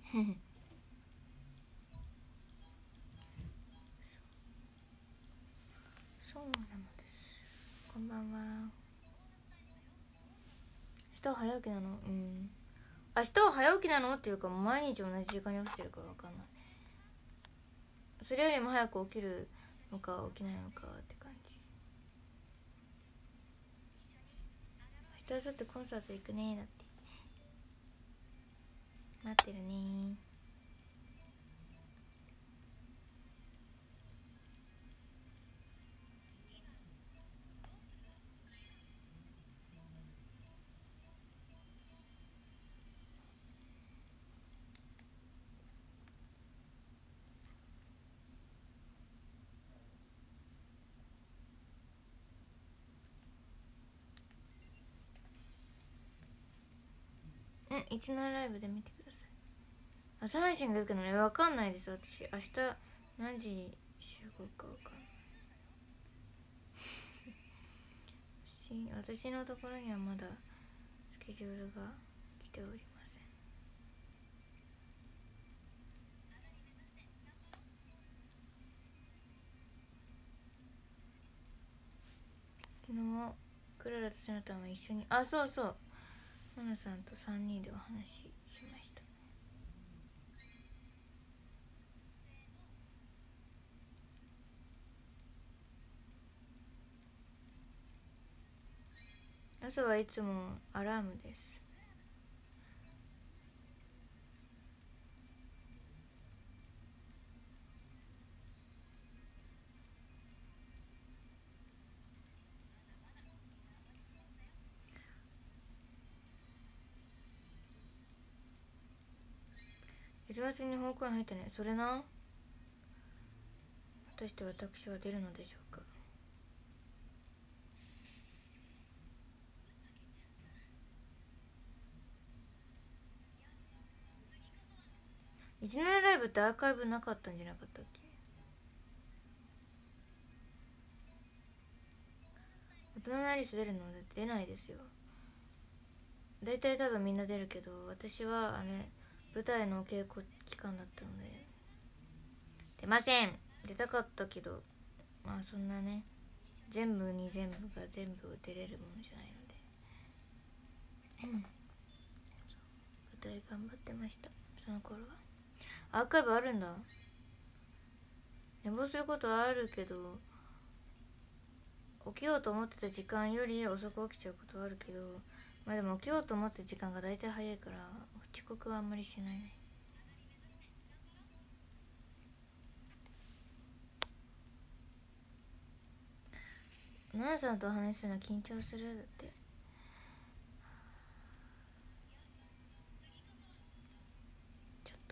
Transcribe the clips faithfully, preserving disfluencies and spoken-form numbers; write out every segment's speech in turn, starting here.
そうなのです。こんばんは。明日は早起きなの？うん。明日は早起きなのっていうか、毎日同じ時間に起きてるから分かんない。それよりも早く起きるのか起きないのかって感じ。明日明後日コンサート行くねーだって。待ってるねー。うん、いちのライブで見てください。朝配信がよくのね、わかんないです。私明日何時集合かわかんない。私のところにはまだスケジュールが来ておりません。昨日クララとセナタンは一緒に、あ、そうそう、マナさんとさんにんでお話ししました。朝はいつもアラームです。月末に保育園入ってね。それな、果たして私は出るのでしょうか。いちねんライブってアーカイブなかったんじゃなかったっけ。大人のアリス出るので出ないですよ。大体多分みんな出るけど、私はあれ舞台のお稽古期間だったので出ません。出たかったけど、まあそんなね、全部に全部が全部出れるものじゃないので、うん、舞台頑張ってました。その頃はアーカイブあるんだ。寝坊することはあるけど、起きようと思ってた時間より遅く起きちゃうことはあるけど、まあでも起きようと思ってる時間が大体早いから遅刻はあんまりしないね。奈々さんと話するの緊張するだって。ちょっと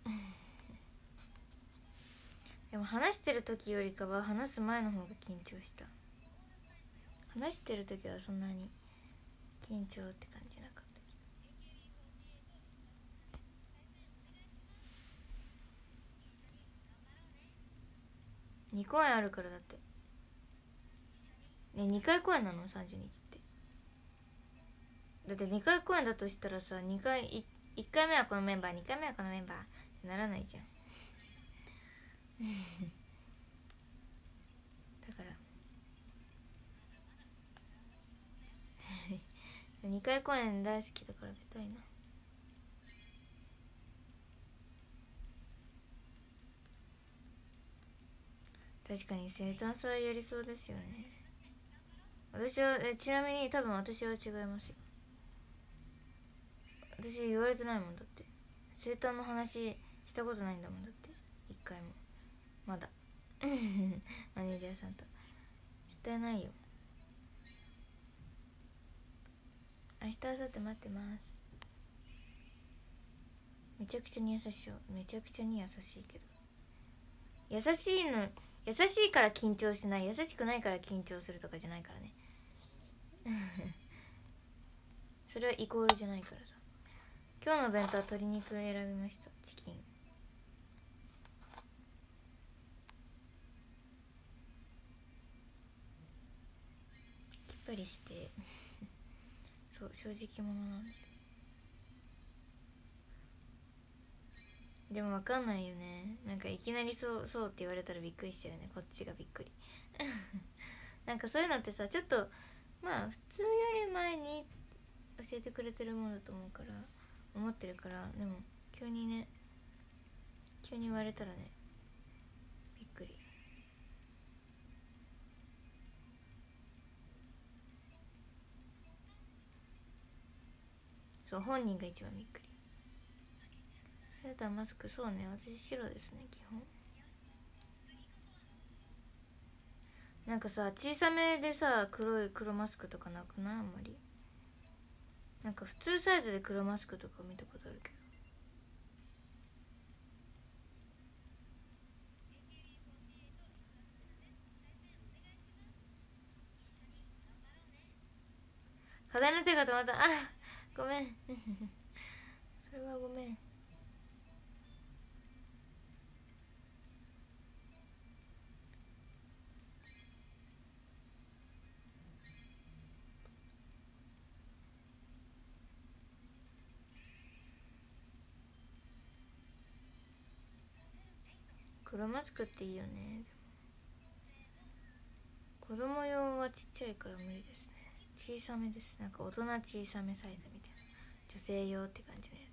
でも話してる時よりかは話す前の方が緊張した。話してる時はそんなに緊張って感じなかったけど。に公演あるからだってね。にかい公演なのさんじゅうにちって。だってにかい公演だとしたらさ、にかいいっかいめはこのメンバー、にかいめはこのメンバーってならないじゃん。だからにかい公演大好きだから出たいな。確かに生誕祭やりそうですよね。私はえちなみに多分私は違いますよ。私言われてないもんだって。生誕の話したことないんだもんだって。一回もまだマネージャーさんと絶対ないよ。明日明後日待ってます。めちゃくちゃに優しいよ。めちゃくちゃに優しいけど、優しいの、優しいから緊張しない、優しくないから緊張するとかじゃないからねそれはイコールじゃないからさ。今日のお弁当は鶏肉選びました。チキンきっぱりしてそう正直者なんで。 でもわかんないよね。なんかいきなりそうそうって言われたらびっくりしちゃうよね、こっちがびっくりなんかそういうのってさ、ちょっとまあ普通より前に教えてくれてるものだと思うから思ってるから、でも急にね急に言われたらねびっくり。そう、本人が一番びっくり。それとはマスク、そうね、私白ですね基本。なんかさ、小さめでさ黒い黒マスクとかなくない？あんまり。なんか普通サイズで黒マスクとか見たことあるけど。課題の手が止まった。あ、ごめんそれはごめん。黒マスクっていいよね。子供用はちっちゃいから無理ですね。小さめです。なんか大人小さめサイズみたいな、女性用って感じのや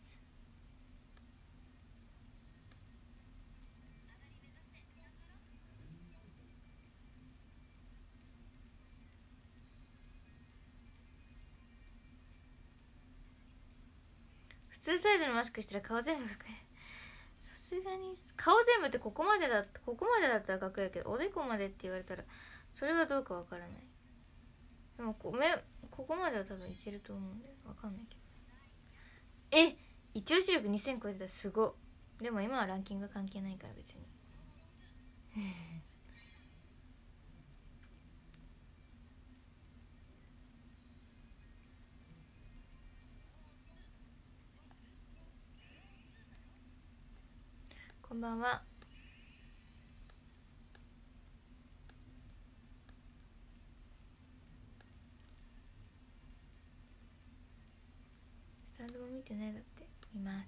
つ。普通サイズのマスクしたら顔全部隠れる。さすがに顔全部ってここまでだここまでだったら隠れるけど、おでこまでって言われたらそれはどうかわからない。でもこ目ここまでは多分いけると思うんでわかんないけど。え、一応視力にせん超えてたらすご。でも今はランキング関係ないから別にこんばんは。スタンドも見てないだって。見ます。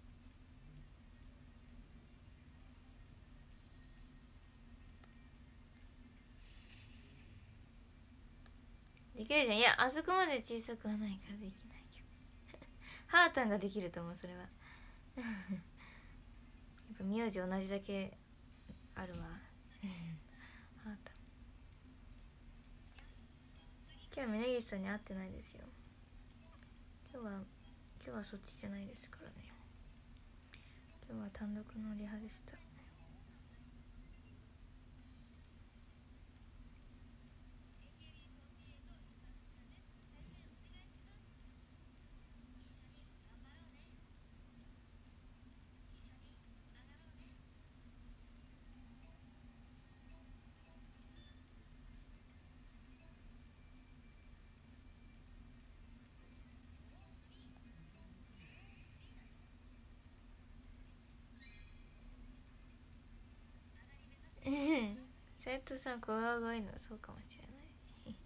できるじゃん。いや、あそこまで小さくはないからできないよハータンができると思う、それはやっぱ名字同じだけあるわハータン。今日は峯岸さんに会ってないですよ。今日は今日はそっちじゃないですからね。今日は単独のリハでした。斉藤さん小顔がいいのはそうかもしれない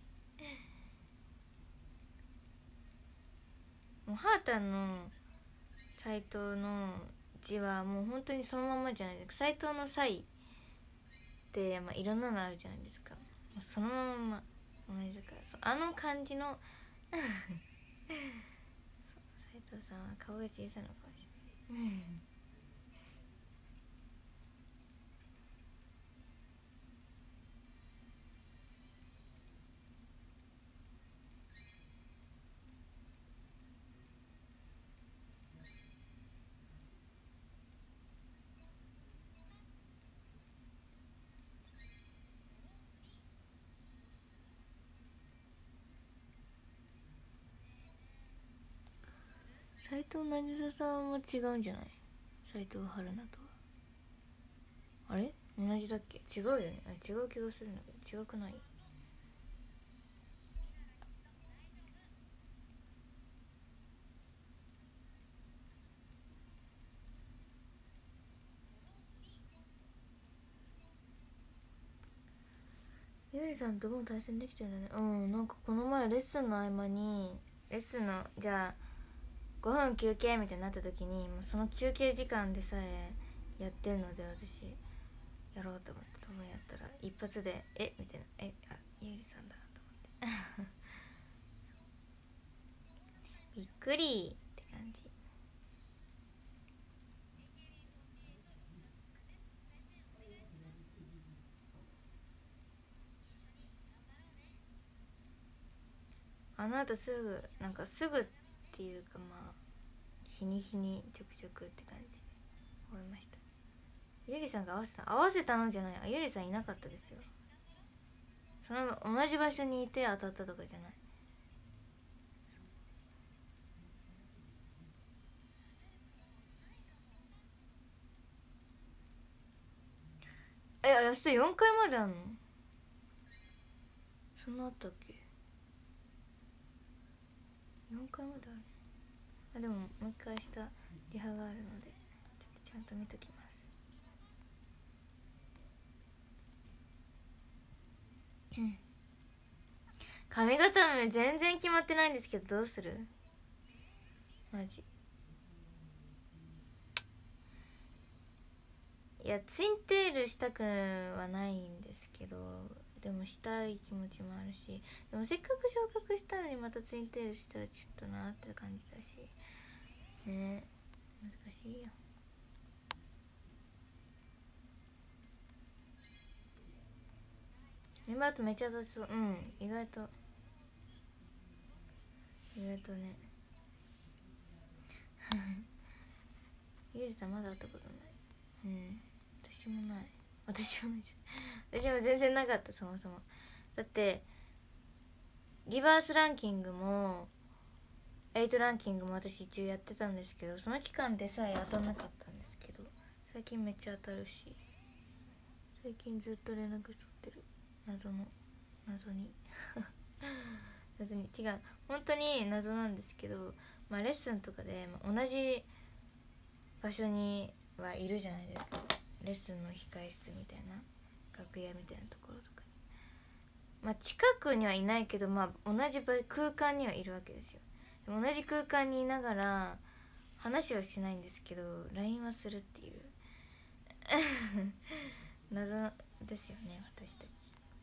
もうハータンの斉藤の字はもう本当にそのままじゃないですか。斉藤の際って、まあ、いろんなのあるじゃないですか。そのまま同じだから、あの感じの斉藤さんは顔が小さいのかもしれない斉藤渚さんは違うんじゃない？斉藤春菜とはあれ同じだっけ？違うよね。あ、違う気がするんだけど違くない？ゆりさんとも対戦できてるんだね。うん、なんかこの前レッスンの合間にレッスンのじゃあごふん休憩みたいになった時にもうその休憩時間でさえやってんので、私やろうと思って多分やったら一発で「えみたいな「えあゆりさんだ」と思ってびっくりって感じ。あのあとすぐなんかすぐっていうか、まあ日に日にちょくちょくって感じで思いました。ゆりさんが合わせた合わせたのじゃない、あゆりさんいなかったですよ。その同じ場所にいて当たったとかじゃない。え、明日よんかいまであんの？そんなあったっけ？よんかいまである。あ、でももう一回明日リハがあるのでちょっとちゃんと見ときます。うん髪型も全然決まってないんですけど、どうする？マジいやツインテールしたくはないんですけど、でもしたい気持ちもあるし、でもせっかく昇格したのにまたツインテールしたらちょっとなって感じだしね。難しいよ。メンバーとめっちゃ出そう。うん、意外と意外とねゆりさんまだ会ったことない。うん、私もない。私もないし私も全然なかった。そもそもだってリバースランキングもエイトランキングも私一応やってたんですけど、その期間でさえ当たんなかったんですけど、最近めっちゃ当たるし、最近ずっと連絡取ってる。謎の謎に謎に違う、本当に謎なんですけど、まあレッスンとかで、まあ、同じ場所にはいるじゃないですか。レッスンの控え室みたいな楽屋みたいなところとかに、まあ近くにはいないけど、まあ同じ空間にはいるわけですよ。同じ空間にいながら話はしないんですけど ライン はするっていう謎ですよね、私たち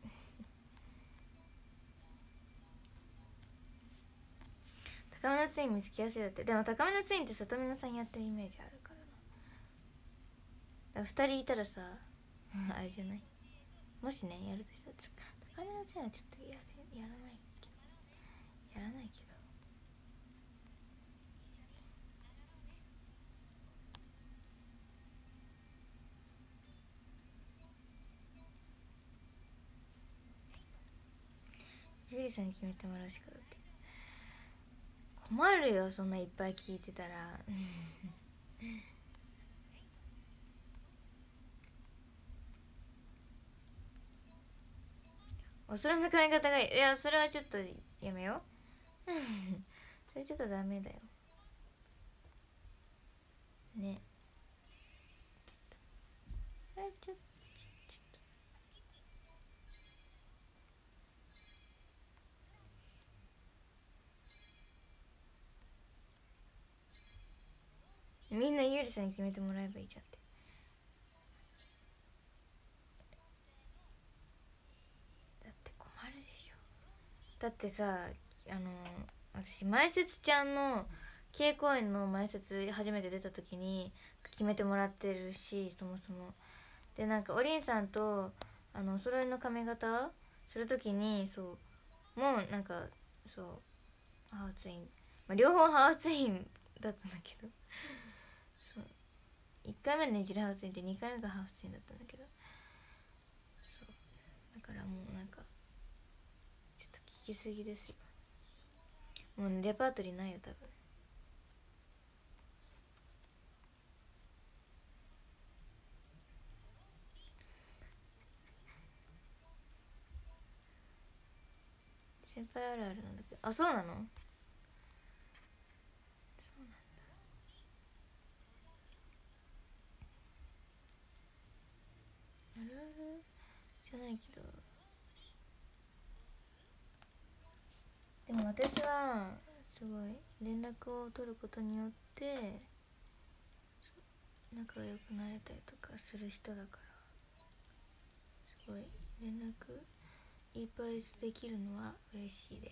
高めのツイン見つけやすいだって。でも高めのツインって里見さんやってるイメージあるからな。ふたりいたらさあれじゃない？もしねやるとしたら高めのツインはちょっとやれやらないけどやらないけどゆりさんに決めてもらうしかだって。困るよ、そんないっぱい聞いてたらおそらの髪型がいい。いやそれはちょっとやめようそれちょっとダメだよね。あれちょっとみんなゆりさんに決めてもらえばいいじゃんって。だって困るでしょ。だってさ、あの私前説ちゃんの稽古園の前説初めて出た時に決めてもらってるし、そもそもでなんかおりんさんとあのお揃いの髪型する時にそうもうなんかそうハーフツイン、まあ、両方ハーフツインだったんだけどそういっかいめねじりハーフツインでにかいめがハーフツインだったんだけど、そうだからもうなんかちょっと聞きすぎですよ。もう、ね、レパートリーないよ多分。先輩あるあるなんだけど、あ、そうなの？そうなんだ。あるあるじゃないけど、でも私はすごい連絡を取ることによって仲良くなれたりとかする人だから、すごい連絡いっぱいできるのは嬉しいです。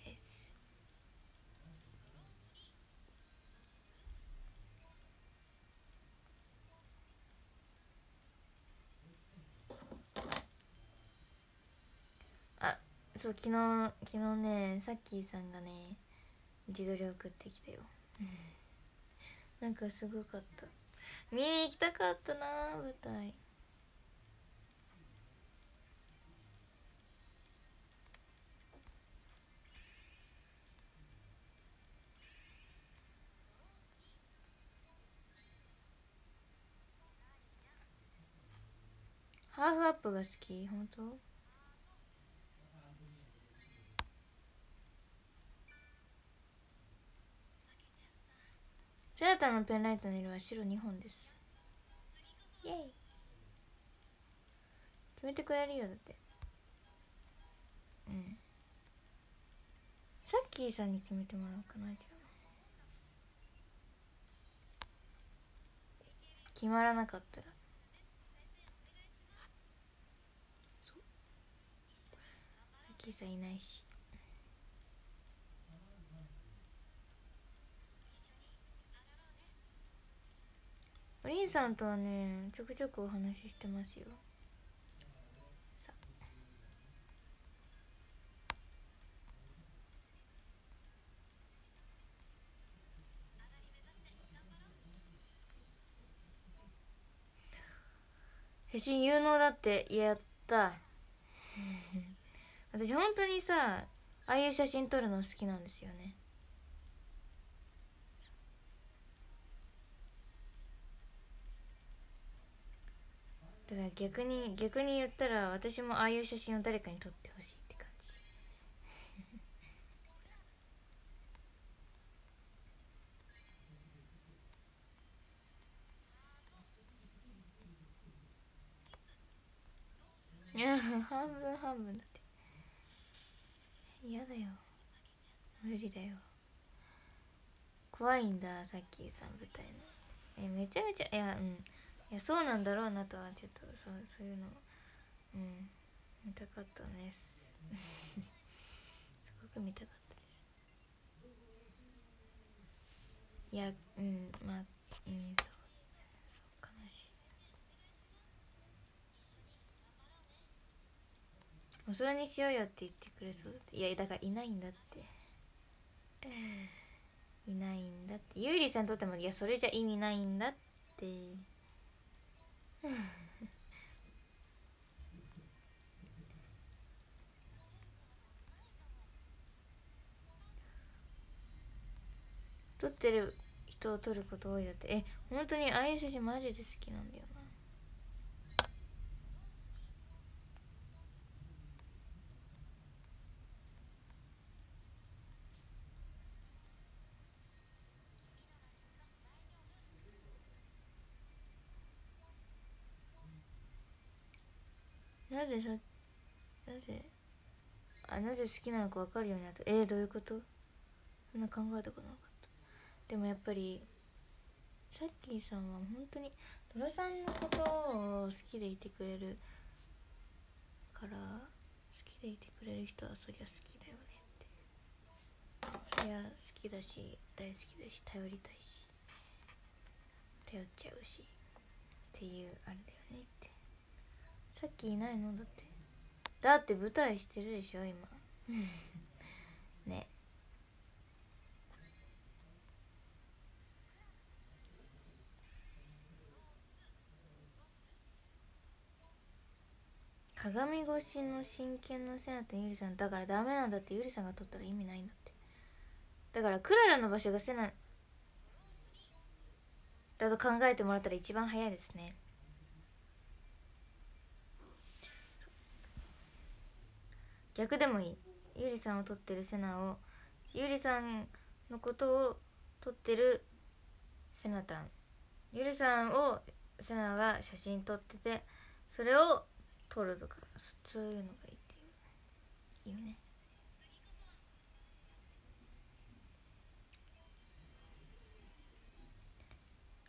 あ、そう、昨日昨日ね、さっきーさんがね自撮り送ってきたよなんかすごかった。見に行きたかったな、舞台。ハーフアップが好き？本当？セナタのペンライトの色は白にほんです。イエイ。決めてくれるよ、だって。うん。さっきーさんに決めてもらおうかな。じゃあ決まらなかったらそう、さっきーさんいないし。おりんさんとはねちょくちょくお話ししてますよ。さ写真有能だって。やった私本当にさ、ああいう写真撮るの好きなんですよね。だから逆に逆に言ったら私もああいう写真を誰かに撮ってほしいって感じ。いや半分半分だって。嫌だよ、無理だよ。怖いんだ、さっきさん舞台の。えめちゃめちゃ、いやうんいやそうなんだろうなとはちょっとそうそういうのうん見たかったですすごく見たかったです。いやうんまあうんそうそう悲しい。もうそれにしようよって言ってくれそうだって。いやだからいないんだっていないんだって。ゆいりさんにとってもいやそれじゃ意味ないんだって撮ってる人を撮ること多いだって。え本当にああいう写真マジで好きなんだよな。なぜさなぜあなぜ好きなのか分かるようになった。えー、どういうこと？そんな考えたことなかった。でもやっぱりさっきーさんは本当にドラさんのことを好きでいてくれるから、好きでいてくれる人はそりゃ好きだよねって。そりゃ好きだし大好きだし頼りたいし頼っちゃうしっていうあれだよねって。さっきいないの？だってだって舞台してるでしょ今ね。鏡越しの真剣なセナとゆりさんだからダメなんだって。ゆりさんが撮ったら意味ないんだって。だからクララの場所がセナだと考えてもらったら一番早いですね。逆でもいい。ゆりさんを撮ってるセナをゆりさんのことを撮ってるセナタン、ゆりさんをセナが写真撮っててそれを撮るとかそういうのがいいっていう意味ね。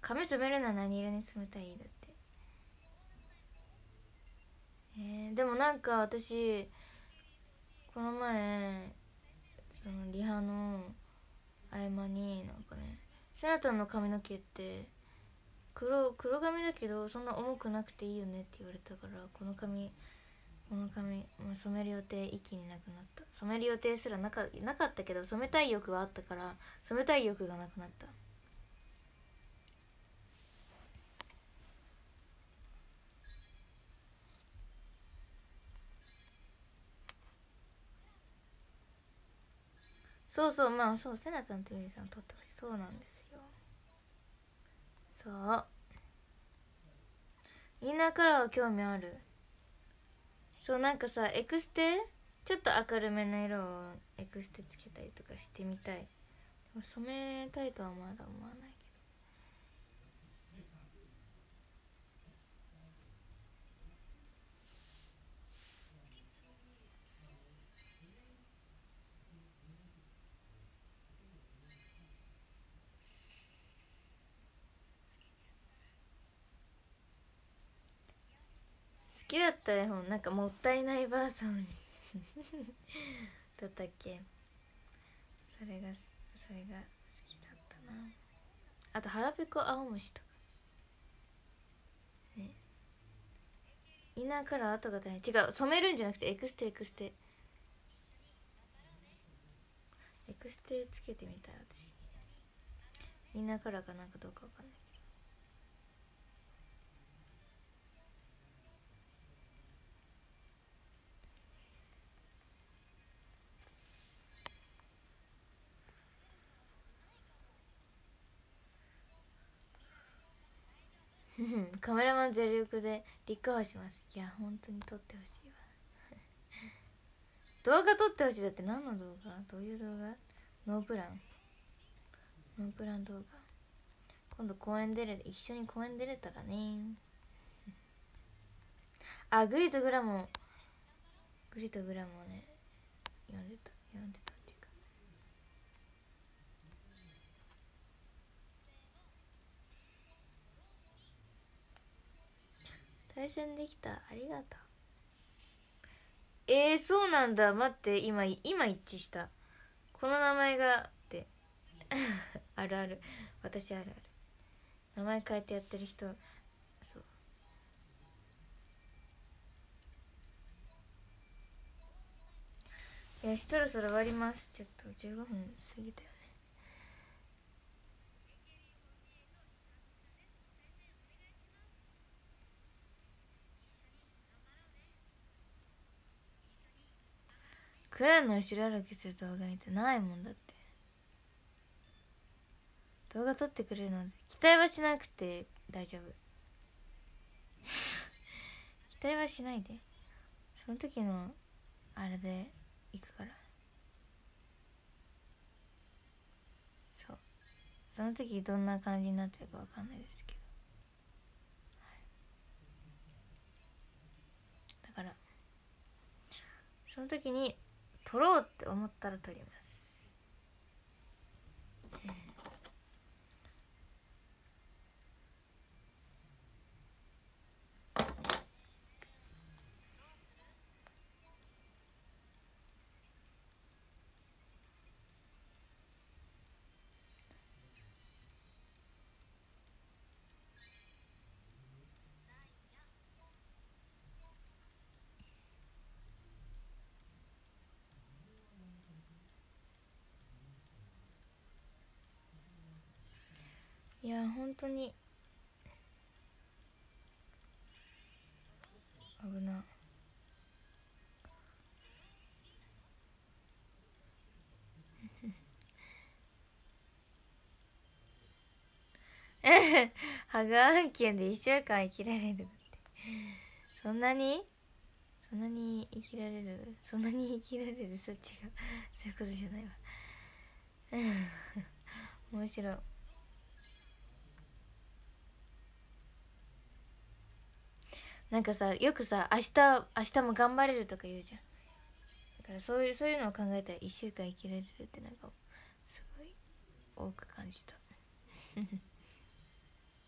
髪染めるのは何色に染めたい？だって。えー、でもなんか私この前そのリハの合間になんかね、セナタンの髪の毛って黒黒髪だけどそんな重くなくていいよねって言われたから、この髪この髪、まあ、染める予定一気になくなった。染める予定すらなかなかったけど、染めたい欲はあったから染めたい欲がなくなった。そうそう、まあそう、セナタンとユリさん撮ってほしい。そうなんですよ。そう、インナーカラーは興味ある。そう、なんかさ、エクステちょっと明るめの色をエクステつけたりとかしてみたい。でも染めたいとはまだ思わないけど。好きだった絵本なんかもったいないばあさんだったっけ。それがそれが好きだったな。あと腹ペコ青虫とかね。インナーカラー後が大変。違う、染めるんじゃなくてエクステエクステエクステつけてみたい。私インナーカラーかなんかどうかわかんないけどカメラマン全力で立候補します。いや本当に撮ってほしいわ動画撮ってほしい。だって何の動画？どういう動画？ノープランノープラン動画。今度公園出れ一緒に公園出れたらね。あ、グリとグラもグリとグラもね読んでた読んでたっていうか、対戦できた、ありがとう。えー、そうなんだ。待って、今今一致した。この名前がってあるある、私あるある。名前変えてやってる人、そう。よし、そろそろ終わります。ちょっとじゅうごふん過ぎたよね。クランの後ろ歩きする動画見てないもんだって。動画撮ってくれるので期待はしなくて大丈夫期待はしないで。その時のあれで行くから。そう、その時どんな感じになってるかわかんないですけど、はい、だからその時に撮ろうって思ったら撮ります、うん。いや本当に危なハグ案件でいっしゅうかん生きられるって、そんなにそんなに生きられるそんなに生きられるそっちがそういうことじゃないわ面白い。なんかさ、よくさ、明日明日も頑張れるとか言うじゃん。だからそういうそういうのを考えたらいっしゅうかん生きられるってなんかすごい多く感じた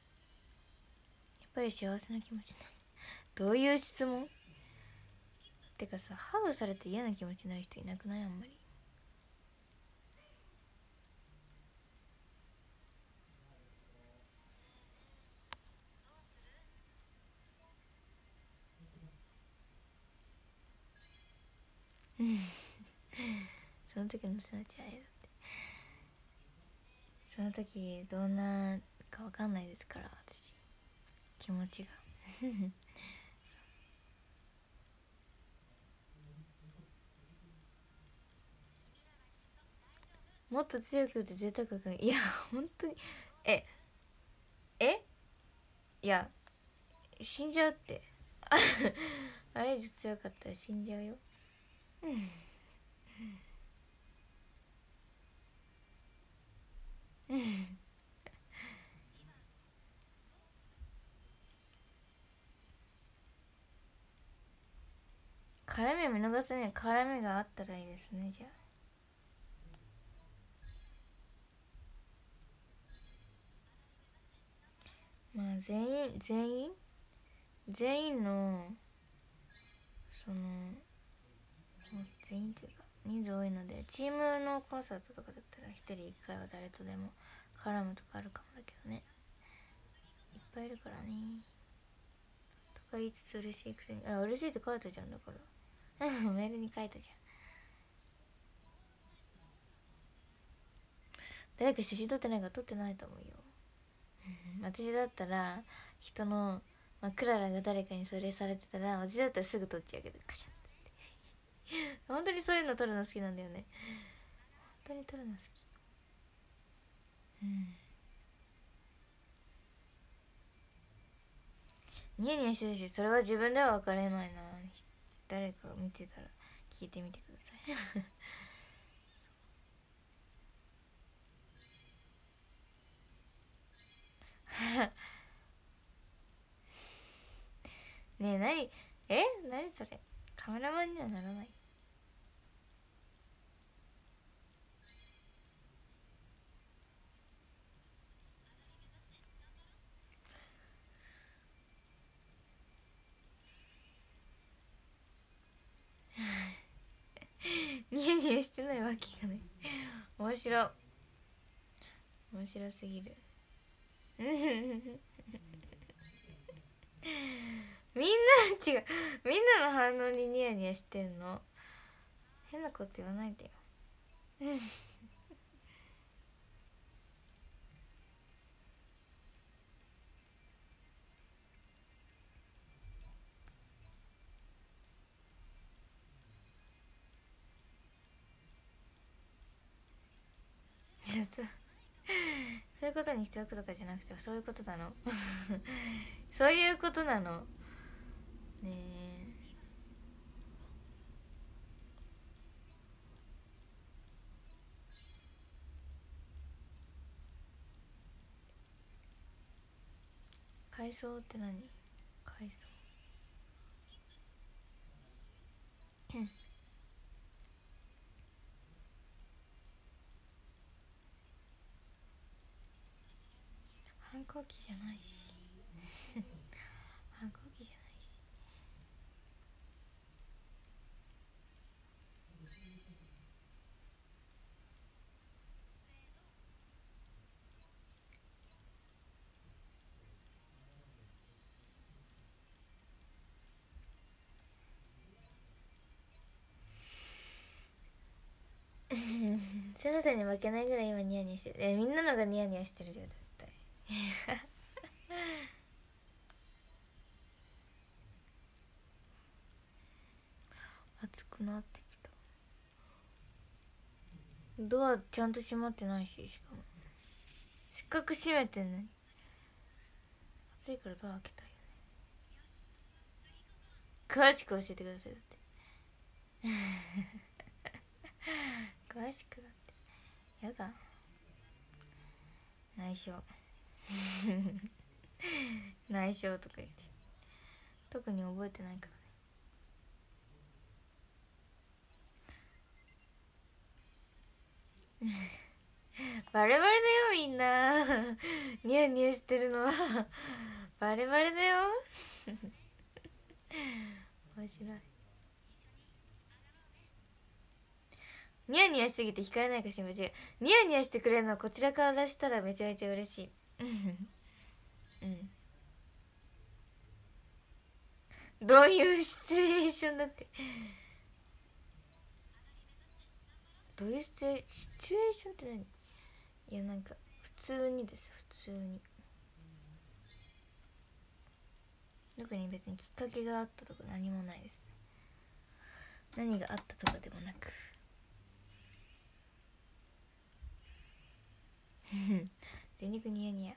ぱり幸せな気持ちになる。どういう質問？てかさ、ハグされて嫌な気持ちになる人いなくない？あんまり。その時のすなちゃんだって、その時どんなかわかんないですから、私気持ちがもっと強くて贅沢がいや本当にええいや死んじゃうってあれ以上強かったら死んじゃうよ。うんうん絡みを見逃さない絡みがあったらいいですね。じゃあまあ全員全員全員のその全員というか人数多いので、チームのコンサートとかだったら一人一回は誰とでも絡むとかあるかもだけどね、いっぱいいるからね。とか言いつつ嬉しいくせに、あ、嬉しいって書いたじゃん。だからメールに書いたじゃん。誰か写真撮ってないか撮ってないと思うよ私だったら人の、まあ、クララが誰かにそれされてたら、私だったらすぐ撮っちゃうけど、カシャンって本当にそういうの撮るの好きなんだよね。本当に撮るの好き。うんニヤニヤしてるし、それは自分では分からないな。誰か見てたら聞いてみてくださいねえ、何え何それ、カメラマンにはならないニヤニヤしてないわけがない面白面白すぎるみんな違う、みんなの反応にニヤニヤしてんの。変なこと言わないでよいや、そうそういうことにしておくとかじゃなくて、そういうことなのそういうことなのねえ。海藻って何？海藻反抗期じゃないし反抗期じゃないし。そなたに負けないぐらい今ニヤニヤしてる。え、みんなのがニヤニヤしてるじゃん絶対暑くなってきた。ドアちゃんと閉まってないし、しかもせっかく閉めてんのに。暑いからドア開けたいよね。詳しく教えてください。だって詳しくだって。やだ、内緒内緒とか言って、特に覚えてないからねバレバレだよみんなニヤニヤしてるのはバレバレだよ面白い。ニヤニヤしすぎて惹かれないかしら。違う、ニヤニヤしてくれるのはこちらからしたらめちゃめちゃ嬉しいうん。どういうシチュエーションだって。どういうシチュエーションって何？いや、なんか普通にです。普通に。特に別にきっかけがあったとか何もないですね。何があったとかでもなく全力ニヤニヤ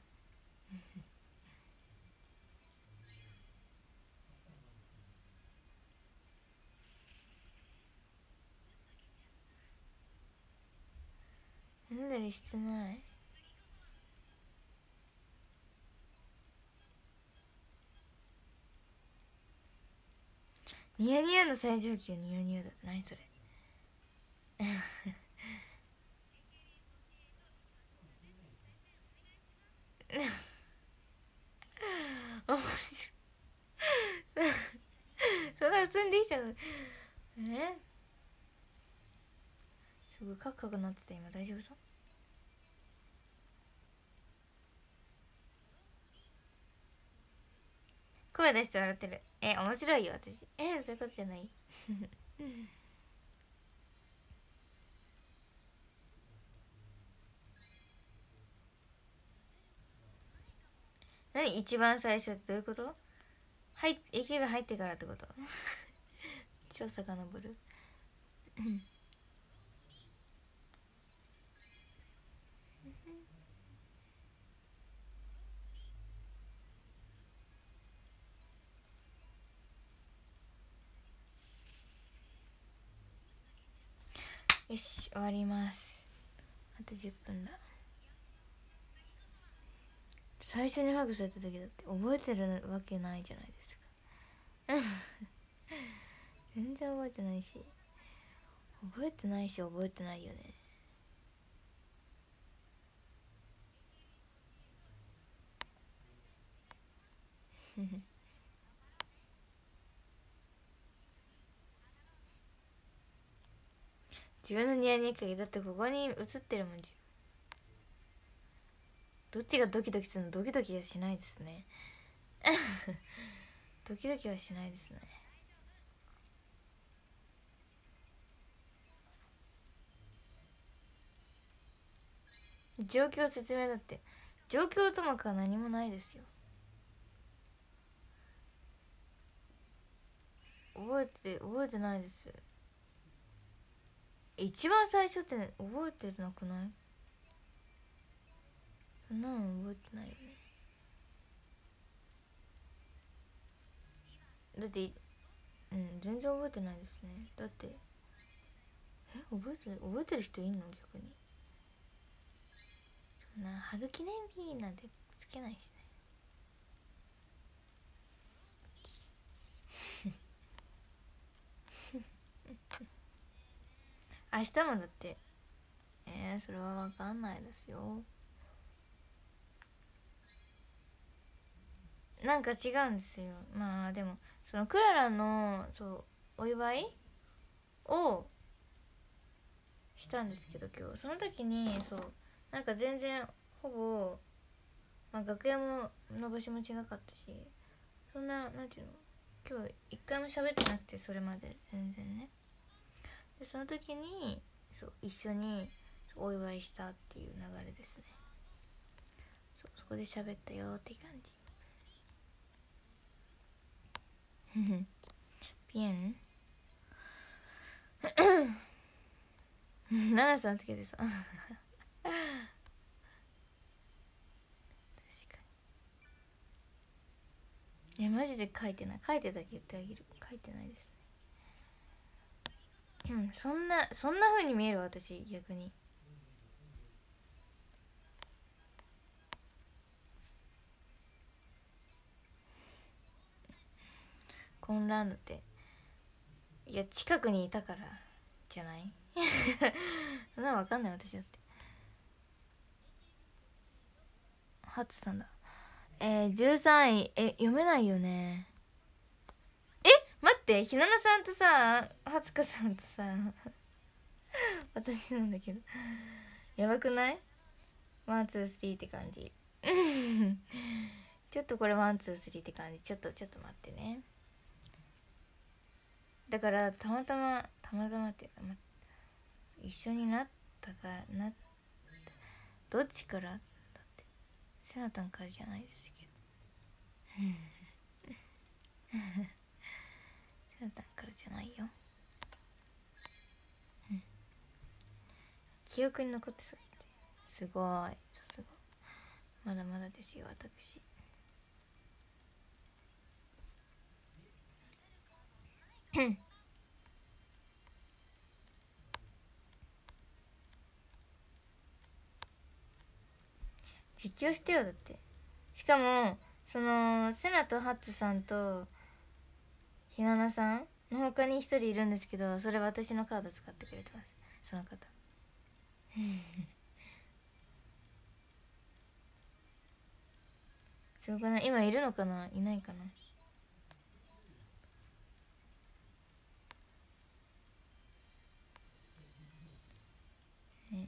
飲んだりしてない。ニヤニヤの最上級ニヤニヤだ。何それ面白いそんな普通にできちゃう。えすごいカクカクなってた今。大丈夫そう？声出して笑ってる。え、面白いよ私。え、そういうことじゃない何一番最初ってどういうこと？はい、エキューブ入ってからってこと超遡るよし、終わります。あとじゅっぷんだ。最初にハグされた時だって覚えてるわけないじゃないですか全然覚えてないし覚えてないし覚えてないよね自分のニヤニヤかけだってここに映ってるもん。どっちがドキドキするの？ドキドキはしないですねドキドキはしないですね。状況説明だって。状況ともか何もないですよ。覚えて覚えてないです。一番最初って、ね、覚えてなくない？そんなの覚えてないよね。だってうん全然覚えてないですね。だってえ覚えてる覚えてる人いんの？逆にそんなハグ記念日なんてつけないしね明日もだって。えー、それは分かんないですよ。なんか違うんですよ。まあでもそのクララのそうお祝いをしたんですけど今日その時にそうなんか全然ほぼ、まあ、楽屋もの場所も違かったしそんななんていうの今日一回も喋ってなくてそれまで全然ね。でその時にそう一緒にお祝いしたっていう流れですね。そうそこで喋ったよって感じピエンナナさんつけてさ確かに。えマジで書いてない。書いてたけ言ってあげる。書いてないですね。うんそんなそんな風に見える私逆に。混乱だって。いや近くにいたからじゃないそんなわかんない私だって。ハツさんだ。 えー、じゅうさんい、え読めないよね。え待って、ひなのさんとさはつかさんとさ私なんだけどやばくない？ワンツースリーって感じちょっとこれワンツースリーって感じ。ちょっとちょっと待ってね。だからたまたまたまたまってま一緒になったかな、どっちからだってセナタンからじゃないですけどセナタンからじゃないよ、うん、記憶に残ってそう。すごい、さすが。まだまだですよ私。実況してよ。だってしかもそのセナとハッツさんとひななさんの他に一人いるんですけど、それ私のカード使ってくれてます、その方すごくない？今いるのかな、いないかな。ね、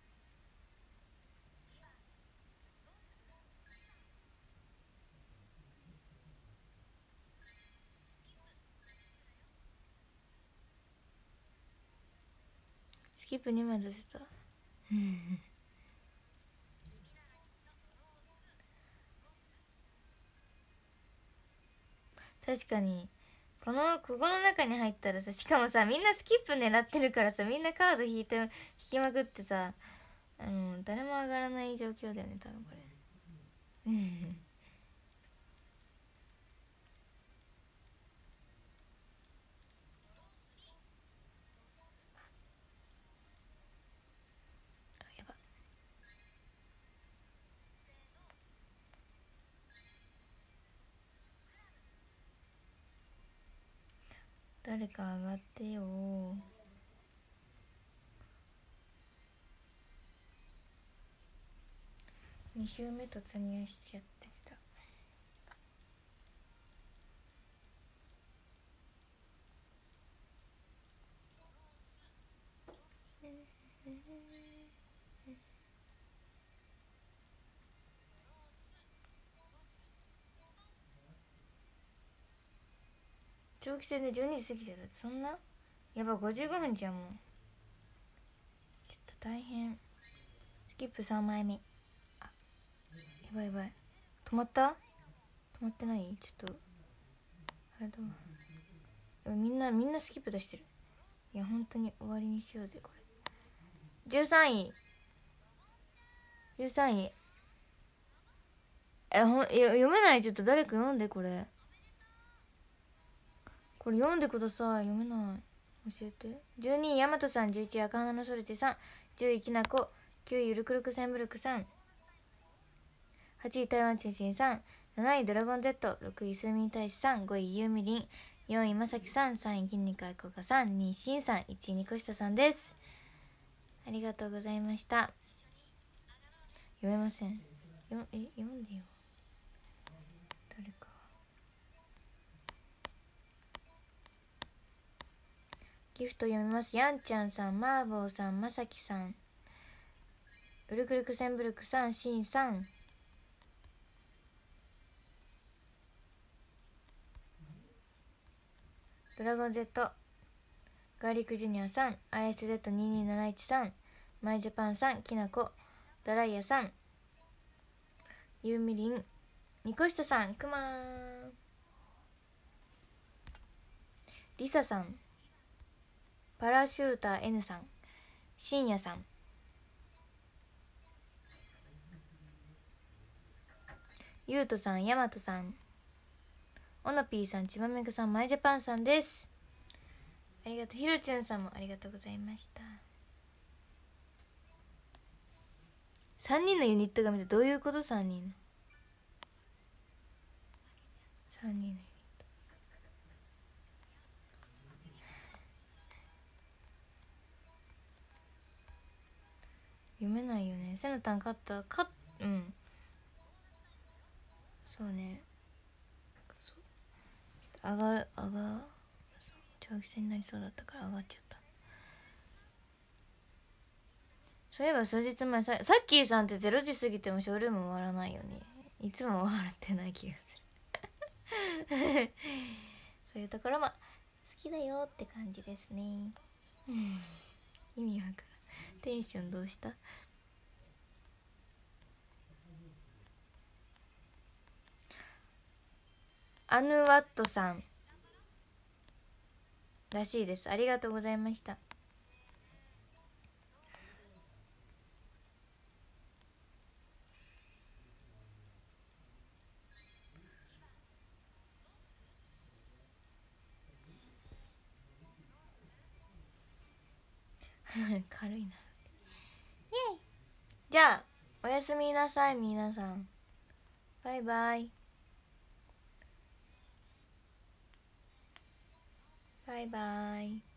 スキップにまい出せた確かにこのここの中に入ったらさ、しかもさみんなスキップ狙ってるからさ、みんなカード引いて引きまくってさ、あの誰も上がらない状況だよね多分これ。うんやば、誰か上がってよ。に周目突入しちゃってた。長期戦でじゅうにじ過ぎちゃった。そんなやば、ごじゅうごふんじゃんもう。ちょっと大変。スキップさんまいめ。あ、やばいやばい。止まった？止まってない？ちょっとあれだわ。みんなみんなスキップ出してる。いや本当に終わりにしようぜこれ。じゅうさんい、じゅうさんい、えほんいや読めない。ちょっと誰か読んでこれ。これ読んでください。読めない。教えて。じゅうにいヤマトさん、じゅういちい赤花のソルテさん、じゅういきなこ、きゅういゆるくるくセンブルクさん、はちい台湾中心さん、なないドラゴン Z、ろくいスーミン大使さん、ごいユーミリン、よんいまさきさん、さんい筋肉愛好家さん、にいしんさん、いちいニコシタさんです。ありがとうございました。読めません。よえ読んでよ誰か。ギフト読みます。やんちゃんさん、マーボーさん、まさきさん、ウルクルクセンブルクさん、しんさん、ドラゴン Z、ガーリックジュニアさん、アイエスゼットにになないち さん、マイジャパンさん、きなこ、ドライヤさん、ユーミリン、ニコシタさん、くまーん、リサさん、パラシューター N さん、しんやさん、ゆうとさん、やまとさん、オノピーさん、ちばめぐさん、マイジャパンさんです。ありがとう。ひろちゅんさんもありがとうございました。さんにんのユニットが見てどういうこと？ さん 人さんにんのユニット読めないよね。セナタン勝ったか、うんそうね、そうちょっと上が上が長期戦になりそうだったから上がっちゃった。そういえば数日前ささっきーさんってゼロじ過ぎてもショールーム終わらないよね。いつも終わってない気がするそういうところも好きだよって感じですね。意味わからん。テンションどうした？アヌワットさんらしいです。ありがとうございました。軽いな。イエイ。じゃあおやすみなさい皆さん。バイバイ。バイバイ。